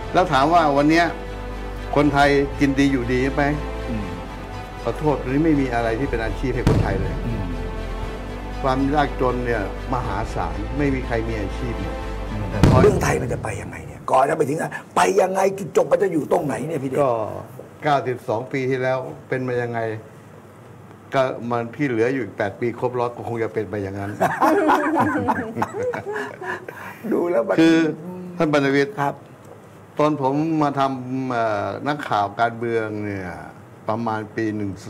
แล้วถามว่าวันนี้คนไทยกินดีอยู่ดีไหมขอโทษนี้ไม่มีอะไรที่เป็นอาชีพให้คนไทยเลยความยากจนเนี่ยมหาศาลไม่มีใครมีอาชีพเรื่องไทยมันจะไปยังไงเนี่ยก่อนจะไปถึงไปยังไงจุดจบมันจะอยู่ตรงไหนเนี่ยพี่เด็กก็92 ปีที่แล้วเป็นมายังไงก็มันที่เหลืออยู่อีก8 ปีครบ100ก็คงจะเป็นไปอย่างนั้นดูแล้วคือท่านบรรณวิทย์ครับตอนผมมาทำนักข่าวการเมืองเนี่ยประมาณปี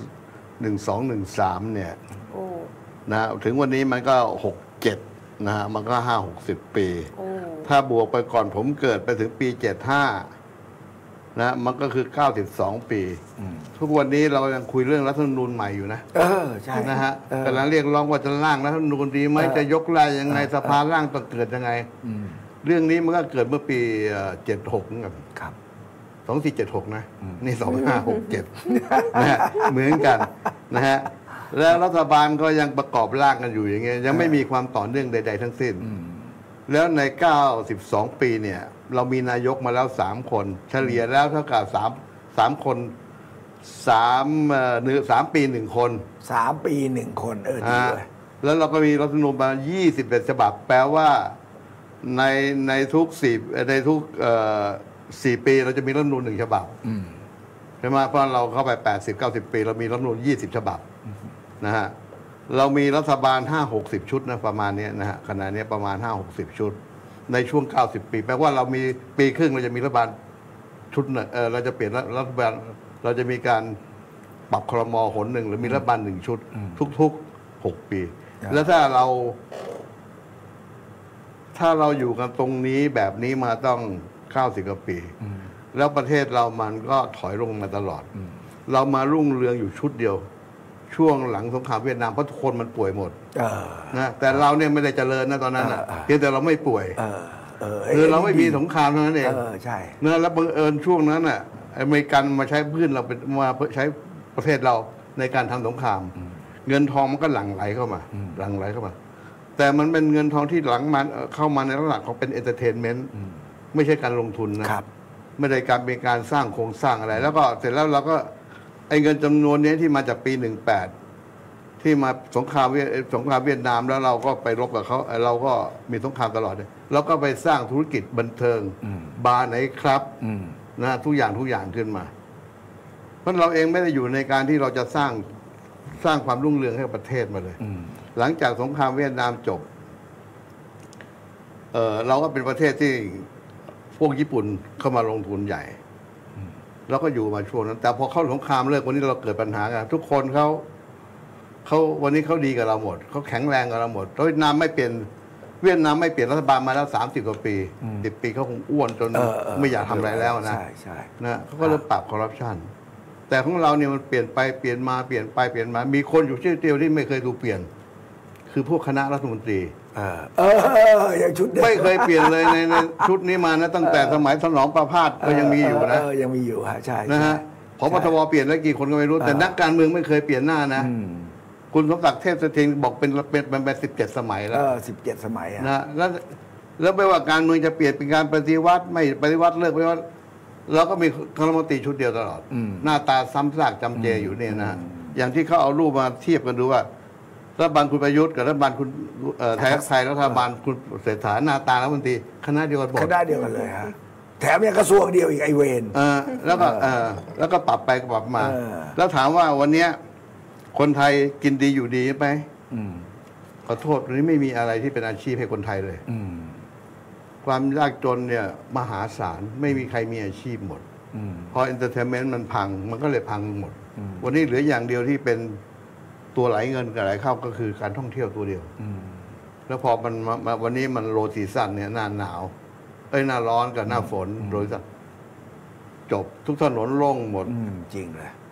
1213เนี่ยนะถึงวันนี้มันก็67นะฮะมันก็50 ปีถ้าบวกไปก่อนผมเกิดไปถึงปี75นะมันก็คือ92 ปีทุกวันนี้เรายังคุยเรื่องรัฐธรรมนูญใหม่อยู่นะใช่นะฮะกำลังเรียกร้องว่าจะร่างรัฐธรรมนูญดีไหมจะยกร่างยังไงสภาร่างต้องเกิดยังไงเรื่องนี้มันก็เกิดเมื่อปี76นะครับ2476นะนี่2567นะฮะเหมือนกันนะฮะแล้วรัฐบาลก็ยังประกอบร่างกันอยู่อย่างเงี้ยยังไม่มีความต่อเนื่องใดๆทั้งสิ้นแล้วใน92 ปีเนี่ยเรามีนายกมาแล้ว3 คนเฉลี่ยแล้วเท่ากับ3 คน3 ปี1 คน 3 ปี 1 คนดีเลยแล้วเราก็มีรัฐธรรมนูญมา21 ฉบับแปลว่าในทุก4 ปีเราจะมีรัฐธรรมนูญ1 ฉบับใช่ไหมเพราะเราเข้าไป80-90 ปีเรามีรัฐธรรมนูญ20 ฉบับนะฮะเรามีรัฐบาล50-60 ชุดนะประมาณนี้นะฮะขณะนี้ประมาณ50-60 ชุดในช่วง90 ปีแปลว่าเรามีปีครึ่งเราจะมีรัฐบาลชุดเราจะเปลี่ยนรัฐบาลเราจะมีการปรับครม.หนหนึ่งหรือมีรัฐบาล1 ชุดทุก6 ปีแล้วถ้าเราอยู่กันตรงนี้แบบนี้มาต้อง90 กว่าปีแล้วประเทศเรามันก็ถอยลงมาตลอดเรามารุ่งเรืองอยู่ชุดเดียวช่วงหลังสงครามเวียดนามเพราะทุกคนมันป่วยหมดนะแต่เราเนี่ยไม่ได้เจริญนะตอนนั้นเพียงแต่เราไม่ป่วยคือเราไม่มีสงครามเท่านั้นเองใช่นะแล้วบังเอิญช่วงนั้นน่ะอเมริกันมาใช้พื้นเราเป็นมาใช้ประเทศเราในการทำสงครามเงินทองมันก็หลั่งไหลเข้ามาแต่มันเป็นเงินทองที่หลังมันเข้ามาในลักษณะของเป็นเอนเตอร์เทนเมนต์ไม่ใช่การลงทุนนะไม่ได้การเป็นการสร้างโครงสร้างอะไรแล้วก็เสร็จแล้วเราก็ไอ้เงินจำนวนนี้ที่มาจากปี18ที่มาสงครามเวียดนามแล้วเราก็ไปรบกับเขาเราก็มีสงครามตลอดเลยเราก็ไปสร้างธุรกิจบันเทิงบาร์ไหนครับนะทุกอย่างขึ้นมาเพราะเราเองไม่ได้อยู่ในการที่เราจะสร้างความรุ่งเรืองให้ประเทศมาเลยหลังจากสงครามเวียดนามจบเราก็เป็นประเทศที่พวกญี่ปุ่นเข้ามาลงทุนใหญ่เราก็อยู่มาช่วงนั้นแต่พอเข้าสงครามเลิกวันนี้เราเกิดปัญหากันทุกคนเขาวันนี้เขาดีกับเราหมดเขาแข็งแรงกับเราหมดเวียดนามไม่เปลี่ยนรัฐบาลมาแล้ว30 กว่าปี10 ปีเขาคงอ้วนจนไม่อยากทำอะไรแล้วนะใช่นะเขาก็เริ่มปราบคอร์รัปชันแต่ของเราเนี่ยมันเปลี่ยนไปเปลี่ยนมามีคนอยู่ชื่อเดียวที่ไม่เคยถูกเปลี่ยนคือพวกคณะรัฐมนตรีอย่างชุดไม่เคยเปลี่ยนเลยในชุดนี้มานะตั้งแต่สมัยถนอมประพาสก็ยังมีอยู่นะยังมีอยู่ใช่นะฮะพบทบเปลี่ยนแล้วกี่คนก็ไม่รู้แต่นักการเมืองไม่เคยเปลี่ยนหน้านะคุณสมศักดิ์เทพเสถียรบอกเป็น17 สมัยแล้ว 17 สมัยนะแล้วไม่ว่าการเมืองจะเปลี่ยนเป็นการปฏิวัติไม่ปฏิวัติเลิกปฏิวัติเราก็มีคณะรัฐมนตรีชุดเดียวตลอดหน้าตาซ้ำซากจำเจอยู่เนี่ยนะอย่างที่เขาเอารูปมาเทียบกันดูว่ารัฐบาลคุณประยุทธ์กับรัฐบาลคุณไทยรัฐบาลคุณเศรษฐาหน้าตารัฐมนตรีคณะเดียวกันหมดคณะเดียวกันเลยฮะแถมยังกระทรวงเดียวอีกไอเวนแล้วก็ปรับไปปรับมาแล้วถามว่าวันนี้คนไทยกินดีอยู่ดีไหมขอโทษนี้ไม่มีอะไรที่เป็นอาชีพให้คนไทยเลยความยากจนเนี่ยมหาศาลไม่มีใครมีอาชีพหมดพอเอนเตอร์เทนเมนต์มันพังมันก็เลยพังหมดวันนี้เหลืออย่างเดียวที่เป็นตัวไหลเงินกับไหลเข้าก็คือการท่องเที่ยวตัวเดียวแล้วพอมันวันนี้มันโลซีซั่นเนี่ยหน้าหนาวหน้าร้อนกับหน้าฝนโดยจบทุกถนนโล่งหมดจริงเลย